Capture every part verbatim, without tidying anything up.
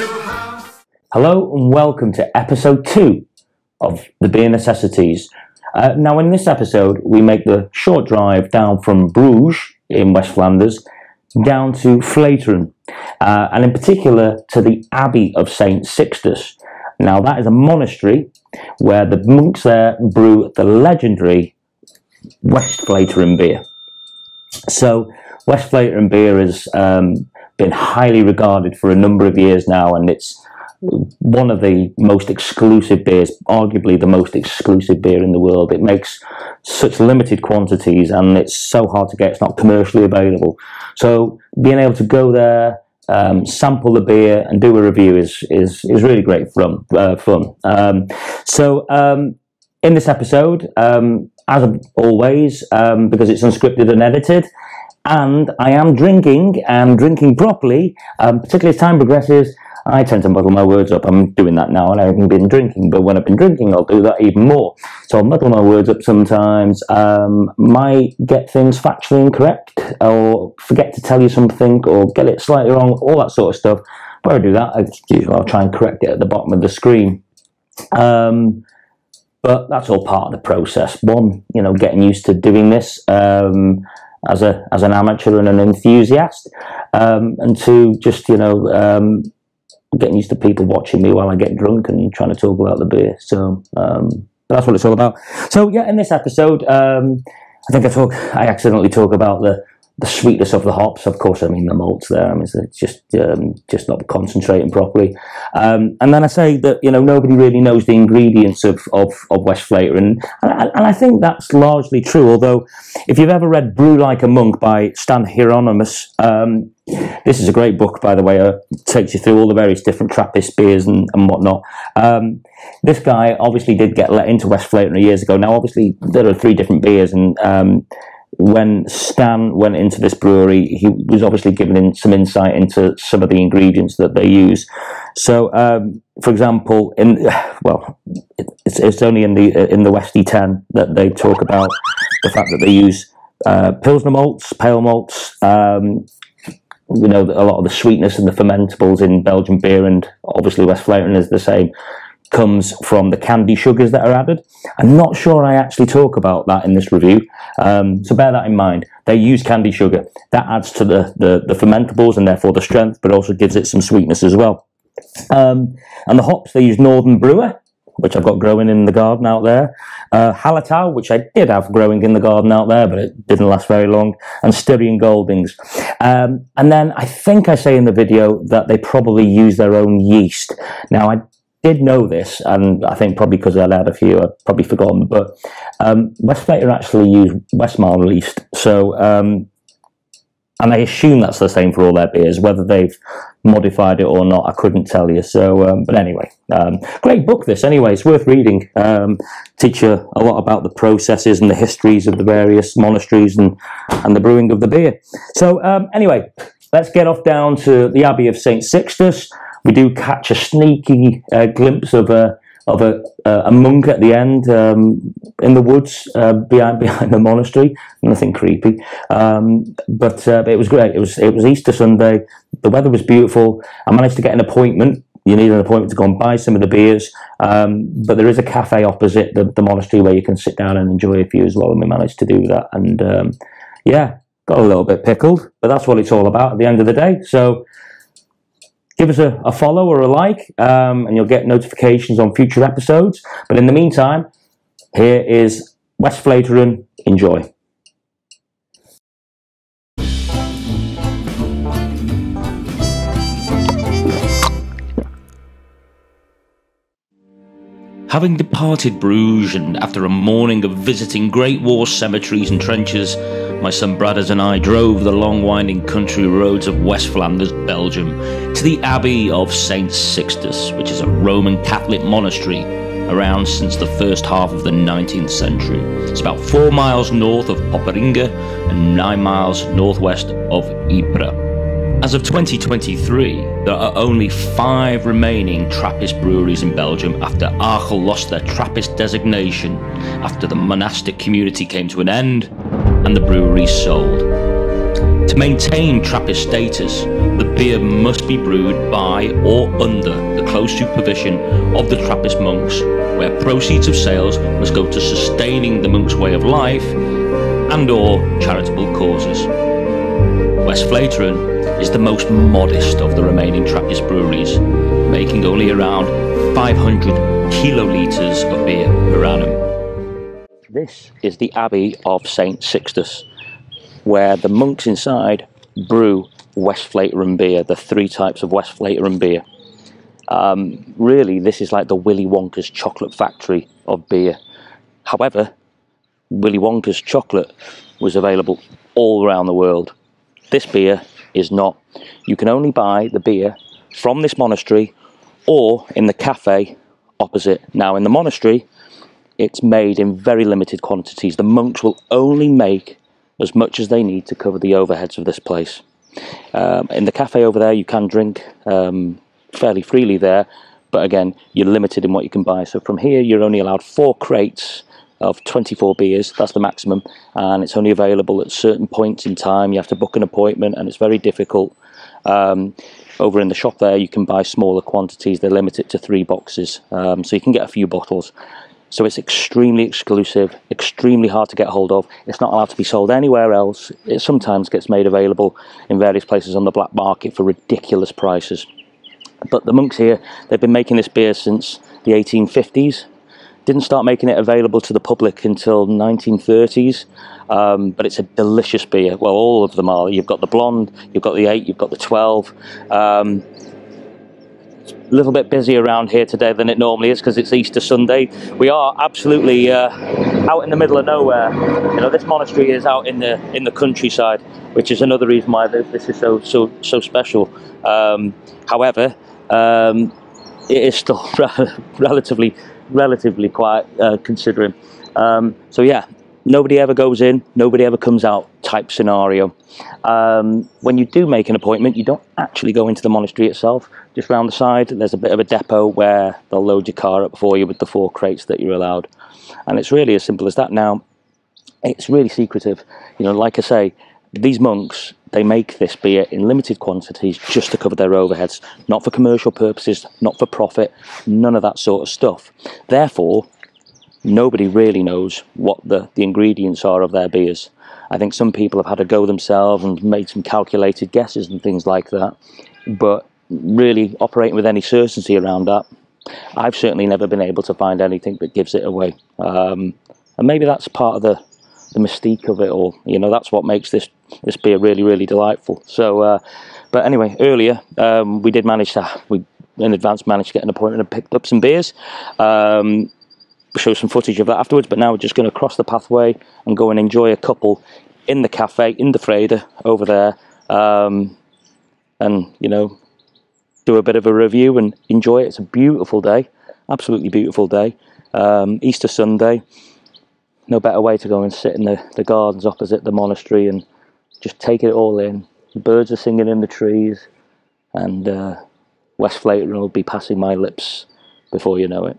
Hello and welcome to episode two of the Beer Necessities. Uh, now in this episode we make the short drive down from Bruges in West Flanders down to Westvleteren, uh, and in particular to the Abbey of Saint Sixtus. Now that is a monastery where the monks there brew the legendary Westvleteren beer. So Westvleteren beer has um, been highly regarded for a number of years now, and it's one of the most exclusive beers, arguably the most exclusive beer in the world. It makes such limited quantities and it's so hard to get, it's not commercially available. So being able to go there, um, sample the beer and do a review is is, is really great fun. Uh, fun. Um, so um, in this episode, um, as always, um, because it's unscripted and edited, and I am drinking and drinking properly, um, particularly as time progresses, I tend to muddle my words up. I'm doing that now and I haven't been drinking, but when I've been drinking I'll do that even more. So I'll muddle my words up sometimes, um, might get things factually incorrect, or forget to tell you something, or get it slightly wrong, all that sort of stuff. Where I do that, I, usually I'll try and correct it at the bottom of the screen. Um, but that's all part of the process. One, you know, getting used to doing this um, as a as an amateur and an enthusiast, um, and two, just, you know, um, getting used to people watching me while I get drunk and trying to talk about the beer. So um, that's what it's all about. So yeah, in this episode, um, I think I talk. I accidentally talk about the the sweetness of the hops. Of course, I mean the malts there. I mean it's just um, just not concentrating properly. Um, and then I say that, you know, nobody really knows the ingredients of of, of Westvleteren, and, and I think that's largely true. Although, if you've ever read Brew Like a Monk by Stan Hieronymus, um, this is a great book, by the way. It takes you through all the various different Trappist beers and, and whatnot. Um, this guy obviously did get let into Westvleteren years ago. Now, obviously, there are three different beers, and um, when Stan went into this brewery, he was obviously given in some insight into some of the ingredients that they use. So, um, for example, in well, it's, it's only in the in the Westy ten that they talk about the fact that they use uh, Pilsner malts, pale malts. Um, You know, a lot of the sweetness and the fermentables in Belgian beer, and obviously Westvleteren is the same, comes from the candy sugars that are added. I'm not sure I actually talk about that in this review, um, so bear that in mind. They use candy sugar. That adds to the, the, the fermentables and therefore the strength, but also gives it some sweetness as well. Um, and the hops, they use Northern Brewer, which I've got growing in the garden out there, uh, Hallertau, which I did have growing in the garden out there, but it didn't last very long, and Styrian Goldings. Um, and then I think I say in the video that they probably use their own yeast. Now, I did know this, and I think probably because I'd had a few, I've probably forgotten, but um, Westvleteren actually use Westmalle yeast, so... Um, and I assume that's the same for all their beers. Whether they've modified it or not, I couldn't tell you. So, um, but anyway, um, great book this. Anyway, it's worth reading. Um, teach you a lot about the processes and the histories of the various monasteries and and the brewing of the beer. So, um, anyway, let's get off down to the Abbey of Saint Sixtus. We do catch a sneaky uh, glimpse of a of a, uh, a monk at the end um, in the woods uh, behind behind the monastery. Nothing creepy, um, but uh, it was great. It was it was Easter Sunday. The weather was beautiful. I managed to get an appointment. You need an appointment to go and buy some of the beers, um, but there is a cafe opposite the, the monastery where you can sit down and enjoy a few as well, and we managed to do that. And um, yeah, got a little bit pickled, but that's what it's all about at the end of the day. So give us a, a follow or a like, um, and you'll get notifications on future episodes. But in the meantime, here is Westvleteren. Enjoy. Having departed Bruges, and after a morning of visiting Great War cemeteries and trenches, my son Bradders and I drove the long winding country roads of West Flanders, Belgium, to the Abbey of Saint Sixtus, which is a Roman Catholic monastery around since the first half of the nineteenth century. It's about four miles north of Poperinge and nine miles northwest of Ypres. As of twenty twenty-three, there are only five remaining Trappist breweries in Belgium after Achel lost their Trappist designation after the monastic community came to an end and the breweries sold. To maintain Trappist status, the beer must be brewed by or under the close supervision of the Trappist monks, where proceeds of sales must go to sustaining the monks' way of life and or charitable causes. Westvleteren is the most modest of the remaining Trappist breweries, making only around five hundred kilolitres of beer per annum. This is the Abbey of Saint Sixtus, where the monks inside brew Westvleteren beer, the three types of Westvleteren beer. Um, really, this is like the Willy Wonka's chocolate factory of beer. However, Willy Wonka's chocolate was available all around the world. This beer is not. You can only buy the beer from this monastery or in the cafe opposite. Now, in the monastery, it's made in very limited quantities. The monks will only make as much as they need to cover the overheads of this place. Um, in the cafe over there, you can drink um, fairly freely there, but again, you're limited in what you can buy. So from here, you're only allowed four crates of twenty-four beers. That's the maximum, and it's only available at certain points in time. You have to book an appointment, and it's very difficult. Um, over in the shop there, you can buy smaller quantities. They're limited to three boxes, um, so you can get a few bottles. So it's extremely exclusive, extremely hard to get hold of. It's not allowed to be sold anywhere else. It sometimes gets made available in various places on the black market for ridiculous prices. But the monks here, they've been making this beer since the eighteen fifties. Didn't start making it available to the public until nineteen thirties. Um, but it's a delicious beer. Well, all of them are. You've got the Blonde, you've got the eight, you've got the twelve. Um, A little bit busier around here today than it normally is because it's Easter Sunday. We are absolutely uh, out in the middle of nowhere. You know, this monastery is out in the in the countryside, which is another reason why this is so so so special. Um, however, um, it is still relatively relatively quiet uh, considering. Um, so yeah. Nobody ever goes in, nobody ever comes out type scenario. Um, when you do make an appointment, you don't actually go into the monastery itself. Just round the side, there's a bit of a depot where they'll load your car up for you with the four crates that you're allowed. And it's really as simple as that. Now, it's really secretive. You know, like I say, these monks, they make this beer in limited quantities just to cover their overheads. Not for commercial purposes, not for profit, none of that sort of stuff. Therefore, nobody really knows what the, the ingredients are of their beers. I think some people have had a go themselves and made some calculated guesses and things like that, but really operating with any certainty around that, I've certainly never been able to find anything that gives it away. Um, and maybe that's part of the, the mystique of it all. You know, that's what makes this, this beer really, really delightful. So, uh, but anyway, earlier um, we did manage to, we in advance managed to get an appointment and picked up some beers. Um, show some footage of that afterwards, but now we're just going to cross the pathway and go and enjoy a couple in the cafe, in the Freda over there, um, and, you know, do a bit of a review and enjoy it. It's a beautiful day, absolutely beautiful day, um, Easter Sunday. No better way to go and sit in the, the gardens opposite the monastery and just take it all in. The birds are singing in the trees, and uh, Westvleteren will be passing my lips before you know it.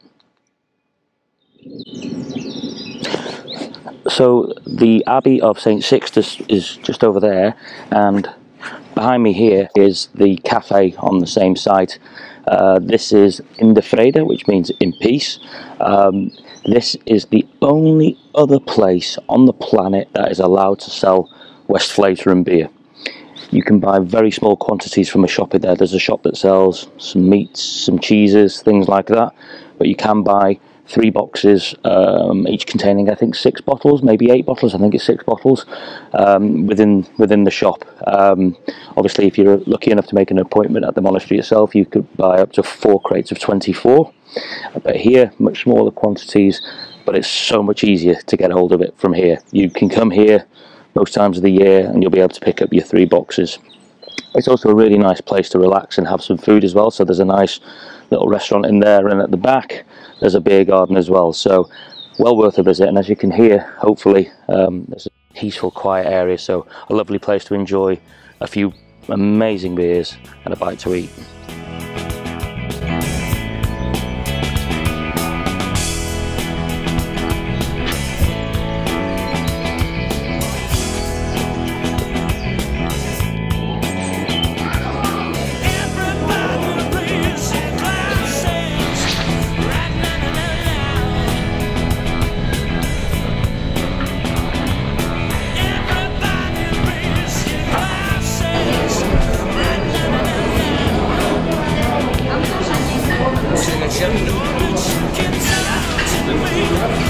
So the Abbey of Saint Sixtus is just over there, and behind me here is the cafe on the same site. Uh, this is in the Freda, which means in peace. Um, this is the only other place on the planet that is allowed to sell Westvleteren beer. You can buy very small quantities from a shop in there. There's a shop that sells some meats, some cheeses, things like that, but you can buy three boxes, um, each containing, I think, six bottles, maybe eight bottles. I think it's six bottles um, within within the shop. Um, obviously, if you're lucky enough to make an appointment at the monastery itself, you could buy up to four crates of twenty-four. But here, much smaller quantities, but it's so much easier to get hold of it from here. You can come here most times of the year, and you'll be able to pick up your three boxes. It's also a really nice place to relax and have some food as well. So there's a nice little restaurant in there, and at the back there's a beer garden as well. So well worth a visit. And as you can hear, hopefully um, there's a peaceful, quiet area. So a lovely place to enjoy a few amazing beers and a bite to eat.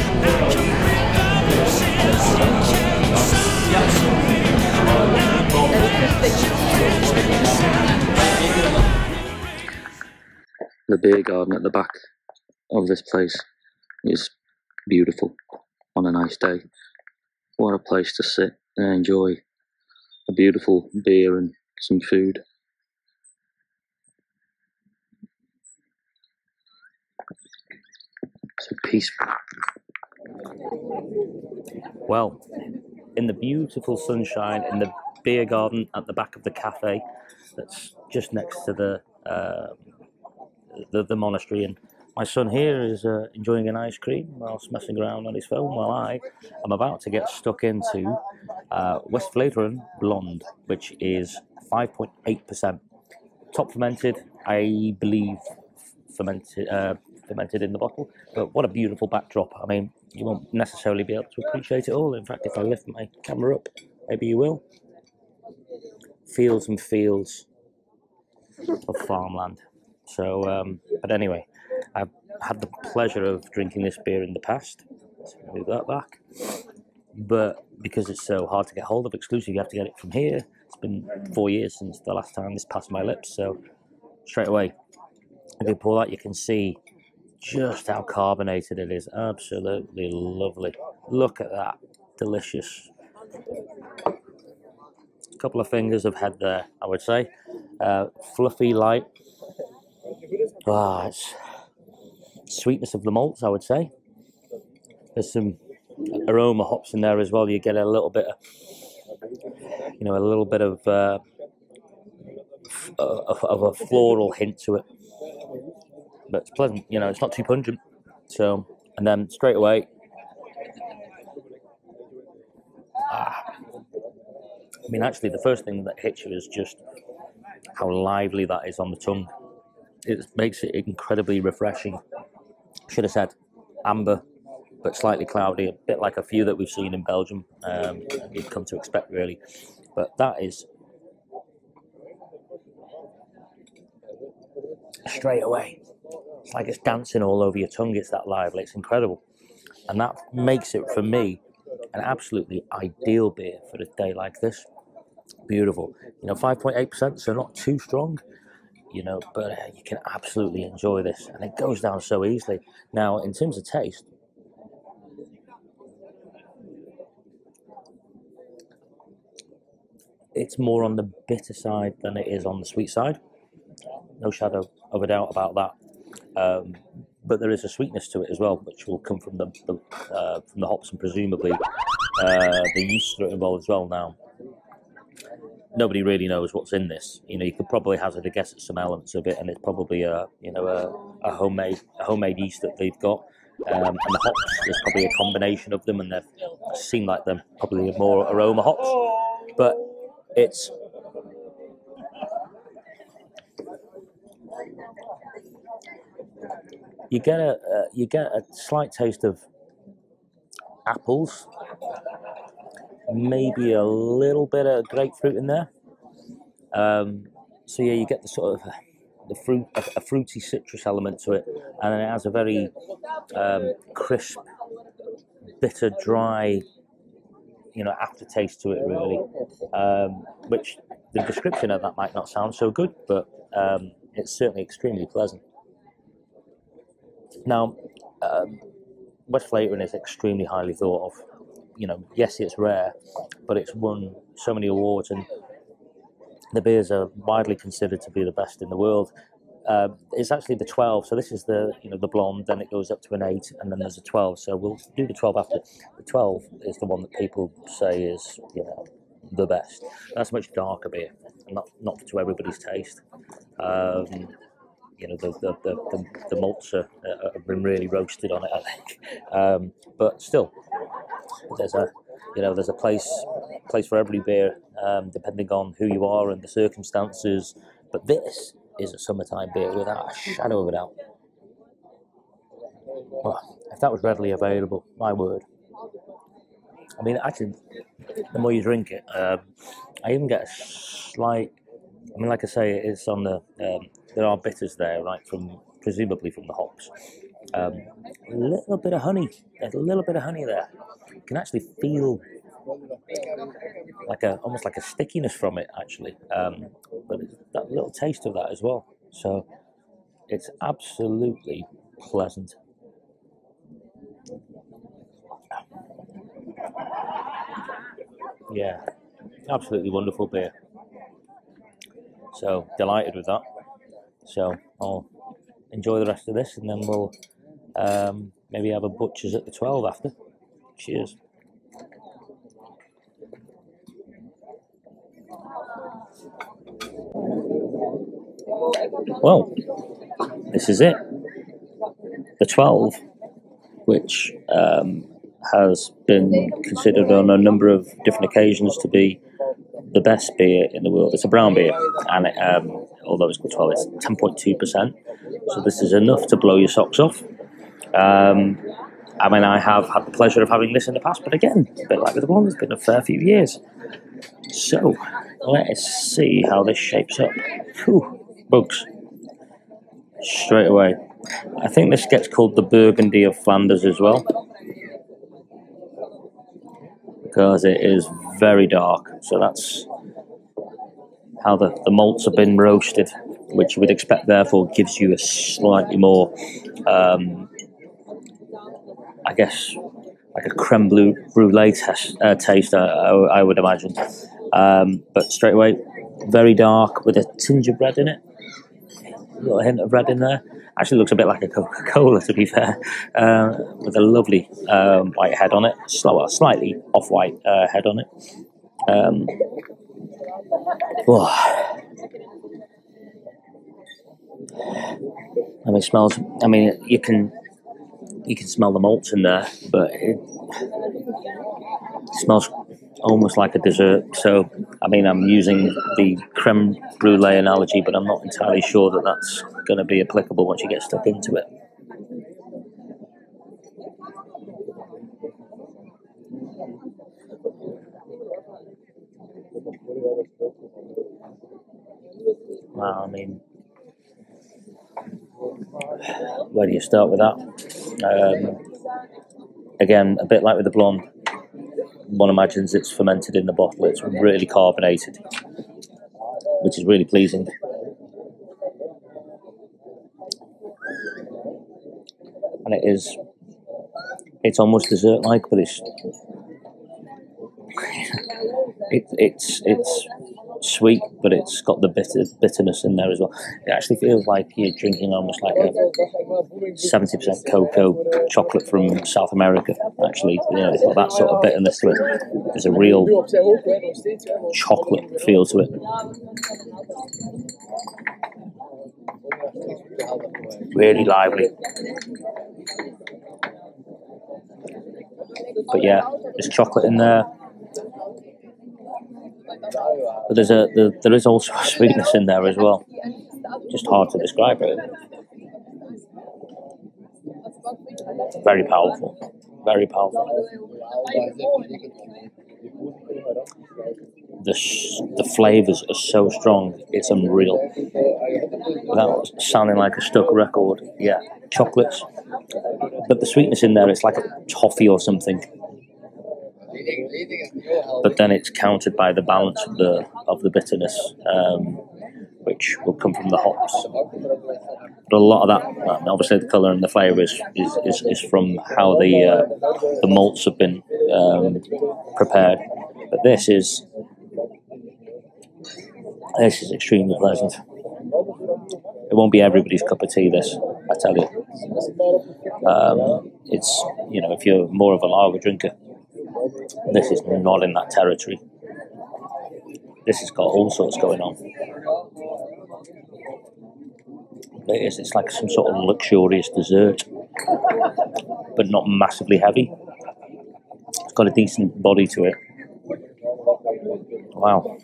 The beer garden at the back of this place is beautiful on a nice day. What a place to sit and enjoy a beautiful beer and some food. So peaceful. Well, in the beautiful sunshine in the beer garden at the back of the cafe that's just next to the uh, the, the monastery, and my son here is uh, enjoying an ice cream whilst messing around on his phone while I am about to get stuck into uh, Westvleteren Blonde, which is five point eight percent. Top fermented, I believe, fermented uh, fermented in the bottle. But what a beautiful backdrop. I mean, you won't necessarily be able to appreciate it all. In fact, if I lift my camera up, maybe you will. Fields and fields of farmland. So, um, but anyway, I've had the pleasure of drinking this beer in the past. So move that back. But because it's so hard to get hold of exclusive, you have to get it from here. It's been four years since the last time this passed my lips. So straight away, if you pour that, you can see just how carbonated it is. Absolutely lovely. Look at that. Delicious. A couple of fingers of head there, I would say. Uh, fluffy, light. Ah, it's sweetness of the malts, I would say. There's some aroma hops in there as well. You get a little bit of, you know, a little bit of, uh, of, of a floral hint to it. But it's pleasant, you know, it's not too pungent. So, and then straight away, ah, I mean, actually, the first thing that hits you is just how lively that is on the tongue. It makes it incredibly refreshing. Should have said amber, but slightly cloudy, a bit like a few that we've seen in Belgium. Um, you'd come to expect, really. But that is straight away. It's like it's dancing all over your tongue. It's that lively. It's incredible. And that makes it, for me, an absolutely ideal beer for a day like this. Beautiful. You know, five point eight percent, so not too strong, you know, but uh, you can absolutely enjoy this. And it goes down so easily. Now, in terms of taste, it's more on the bitter side than it is on the sweet side. No shadow of a doubt about that. Um, but there is a sweetness to it as well, which will come from the, the uh, from the hops and presumably uh, the yeast that are involved as well. Now, nobody really knows what's in this. You know, you could probably hazard a guess at some elements of it, and it's probably a you know a, a homemade a homemade yeast that they've got. Um, and the hops, there's probably a combination of them, and they seem like them probably more aroma hops. But it's you get a uh, you get a slight taste of apples, maybe a little bit of grapefruit in there. Um, so yeah, you get the sort of the fruit, a, a fruity citrus element to it, and then it has a very um, crisp, bitter, dry, you know, aftertaste to it, really. Um, which the description of that might not sound so good, but um, it's certainly extremely pleasant. Now, um, Westvleteren is extremely highly thought of. You know, yes, it's rare, but it's won so many awards, and the beers are widely considered to be the best in the world. Uh, it's actually the twelve, so this is the you know the blonde, then it goes up to an eight, and then there's a twelve. So we'll do the twelve after. The twelve is the one that people say is you know the best. That's a much darker beer, not not to everybody's taste. Um, you know the the the, the, the malts are, uh, have been really roasted on it, I think. Um, but still, there's a you know there's a place place for every beer, um, depending on who you are and the circumstances. But this is a summertime beer without a shadow of a doubt. Well, if that was readily available, my word. I mean, actually, the more you drink it, um, I even get a slight. I mean, like I say, it's on the. Um, there are bitters there, right? From presumably from the hops, Um, a little bit of honey. There's a little bit of honey there. You can actually feel like a almost like a stickiness from it, actually. Um, but it's that little taste of that as well. So it's absolutely pleasant. Yeah, absolutely wonderful beer. So delighted with that. So I'll enjoy the rest of this, and then we'll um, maybe have a butcher's at the twelve after. Cheers. Well, this is it. The twelve, which um, has been considered on a number of different occasions to be the best beer in the world. It's a brown beer, and it, um, although it's called twelve, it's ten point two percent. So this is enough to blow your socks off. Um, I mean, I have had the pleasure of having this in the past, but again, a bit like with the Blonde, it's been a fair few years. So let's see how this shapes up. Whew, bugs. Straight away. I think this gets called the Burgundy of Flanders as well, because it is very dark. So that's how the, the malts have been roasted, which you would expect therefore gives you a slightly more, um, I guess, like a creme brulee test, uh, taste, uh, I, I would imagine. Um, but straight away, very dark with a tinge of red in it. A little hint of red in there. Actually looks a bit like a Coca-Cola, to be fair, uh, with a lovely um, white head on it. Slower, slightly off-white uh, head on it. Um, oh. I mean, it smells. I mean, you can you can smell the malts in there, but it, it smells almost like a dessert. So, I mean, I'm using the creme brulee analogy, but I'm not entirely sure that that's going to be applicable once you get stuck into it. Wow, I mean, where do you start with that? Um, again, a bit like with the Blonde, one imagines it's fermented in the bottle. It's really carbonated, which is really pleasing. And it is, it's almost dessert-like, but it's, it, it's, it's sweet, but it's got the bitter, bitterness in there as well. It actually feels like you're drinking almost like a seventy percent cocoa chocolate from South America, actually. You know, it's got that sort of bitterness to it. There's a real chocolate feel to it. Really lively. But yeah, there's chocolate in there. But there's a there, there is also a sweetness in there as well. Just hard to describe it. Very powerful. Very powerful. The the flavours are so strong, it's unreal. Without sounding like a stuck record, yeah, chocolates. But the sweetness in there, it's like a toffee or something. But then it's countered by the balance of the of the bitterness, um, which will come from the hops. But a lot of that, obviously, the colour and the flavour is, is, is, is from how the uh, the malts have been um, prepared. But this is this is extremely pleasant. It won't be everybody's cup of tea, this, I tell you. Um, it's, you know, if you're more of a lager drinker, this is not in that territory. This has got all sorts going on. It is, it's like some sort of luxurious dessert, but not massively heavy. It's got a decent body to it. Wow.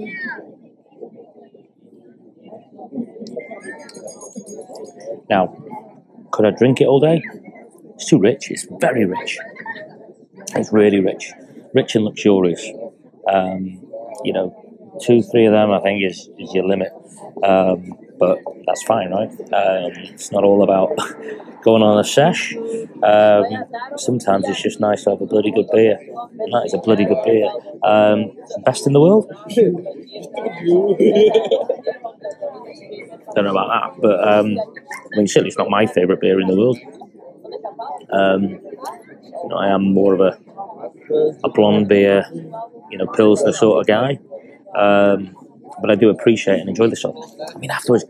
Now, could I drink it all day? It's too rich. It's very rich. It's really rich. Rich and luxurious. Um, you know, two, three of them, I think, is, is your limit. Um, but that's fine, right? Um, it's not all about going on a sesh. Um, sometimes it's just nice to have a bloody good beer. And that is a bloody good beer. Um, best in the world? Don't know about that, but um, I mean, certainly it's not my favourite beer in the world. Um, you know, I am more of a a blonde beer, you know, Pilsner sort of guy. Um, but I do appreciate and enjoy this stuff. I mean, afterwards,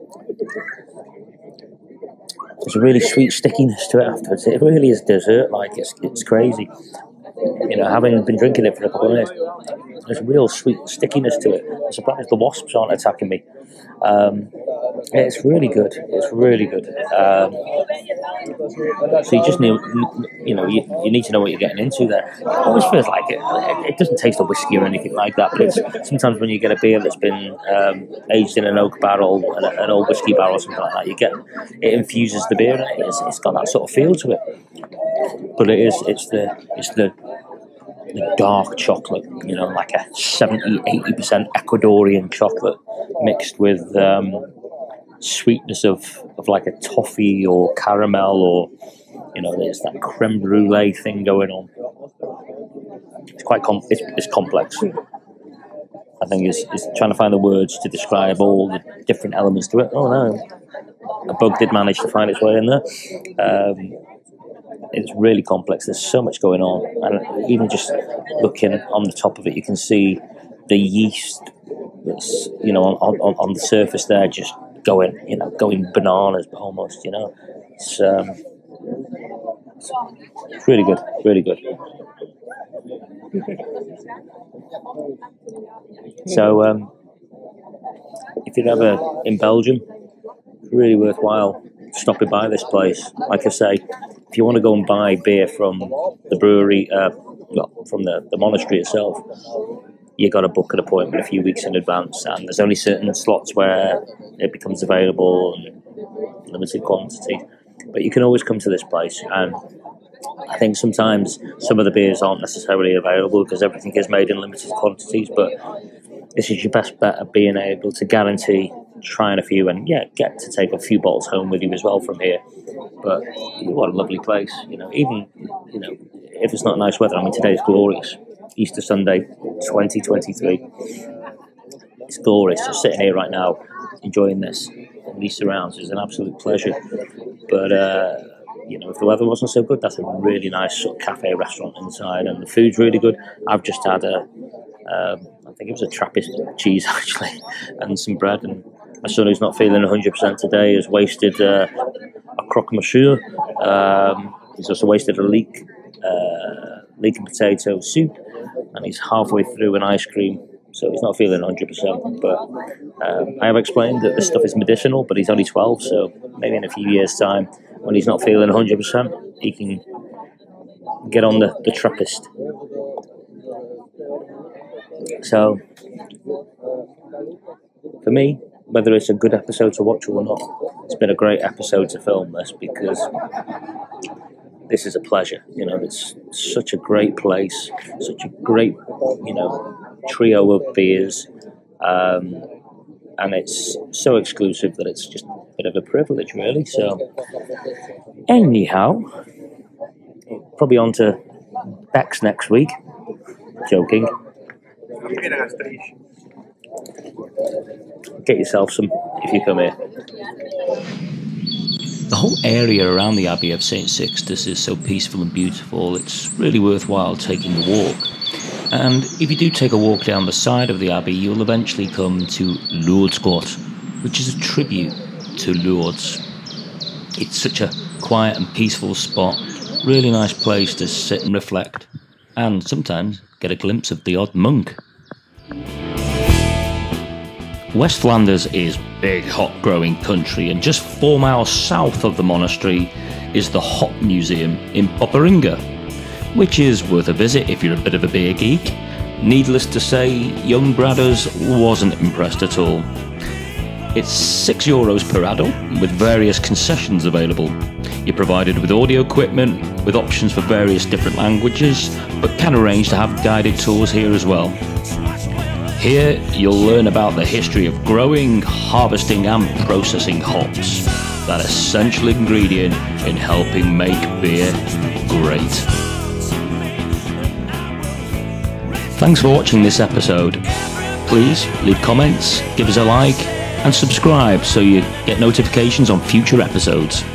there's a really sweet stickiness to it afterwards. It really is dessert-like. It's, it's crazy. You know, having been drinking it for a couple of days, there's a real sweet stickiness to it. I'm surprised the wasps aren't attacking me. Um, it's really good. It's really good. Um, so you just need, you know, you, you need to know what you're getting into there. It always feels like it. It doesn't taste of whiskey or anything like that, but it's sometimes when you get a beer that's been um, aged in an oak barrel, an, an old whiskey barrel, or something like that, you get it infuses the beer, and it's, it's got that sort of feel to it. But it is, it's the, it's the. The dark chocolate, you know, like a seventy, eighty percent Ecuadorian chocolate mixed with um, sweetness of, of like a toffee or caramel, or, you know, there's that creme brulee thing going on. It's quite com- it's, it's complex. I think it's, it's trying to find the words to describe all the different elements to it. Oh no, a bug did manage to find its way in there. Um, It's really complex. There's so much going on, and even just looking on the top of it, you can see the yeast that's, you know, on, on, on the surface there, just going, you know, going bananas, almost. You know, it's um, it's really good, really good. So, um, if you're ever in Belgium, it's really worthwhile stopping by this place. Like I say, if you want to go and buy beer from the brewery, uh, well, from the, the monastery itself, you got to book an appointment a few weeks in advance, and there's only certain slots where it becomes available and limited quantity. But you can always come to this place, and I think sometimes some of the beers aren't necessarily available because everything is made in limited quantities, but this is your best bet of being able to guarantee trying a few, and yeah, get to take a few bottles home with you as well from here. But what a lovely place, you know, even, you know, if it's not nice weather. I mean, today's glorious. Easter Sunday, twenty twenty-three. It's glorious. Just sitting here right now, enjoying this, and these surrounds is an absolute pleasure. But, uh, you know, if the weather wasn't so good, that's a really nice sort of cafe restaurant inside, and the food's really good. I've just had a, um, I think it was a Trappist cheese, actually, and some bread, and my son, who's not feeling one hundred percent today, has wasted uh, a croque monsieur. Um, he's also wasted a leek, uh, leek and potato soup, and he's halfway through an ice cream, so he's not feeling one hundred percent. But um, I have explained that this stuff is medicinal, but he's only twelve, so maybe in a few years' time, when he's not feeling one hundred percent, he can get on the, the Trappist. So, for me, whether it's a good episode to watch or not, it's been a great episode to film this, because this is a pleasure. You know, it's such a great place, such a great, you know, trio of beers, um, and it's so exclusive that it's just a bit of a privilege, really. So, anyhow, probably on to Beck's next week. Joking. Get yourself some if you come here. The whole area around the Abbey of Saint Sixtus is so peaceful and beautiful, it's really worthwhile taking a walk. And if you do take a walk down the side of the Abbey, you'll eventually come to Lourdes Court, which is a tribute to Lourdes. It's such a quiet and peaceful spot, really nice place to sit and reflect, and sometimes get a glimpse of the odd monk. West Flanders is big hop growing country, and just four miles south of the monastery is the Hop Museum in Poperinge, which is worth a visit if you're a bit of a beer geek. Needless to say, young Bradders wasn't impressed at all. It's six euros per adult with various concessions available. You're provided with audio equipment with options for various different languages, but can arrange to have guided tours here as well. Here you'll learn about the history of growing, harvesting and processing hops, that essential ingredient in helping make beer great. Thanks for watching this episode. Please leave comments, give us a like and subscribe so you get notifications on future episodes.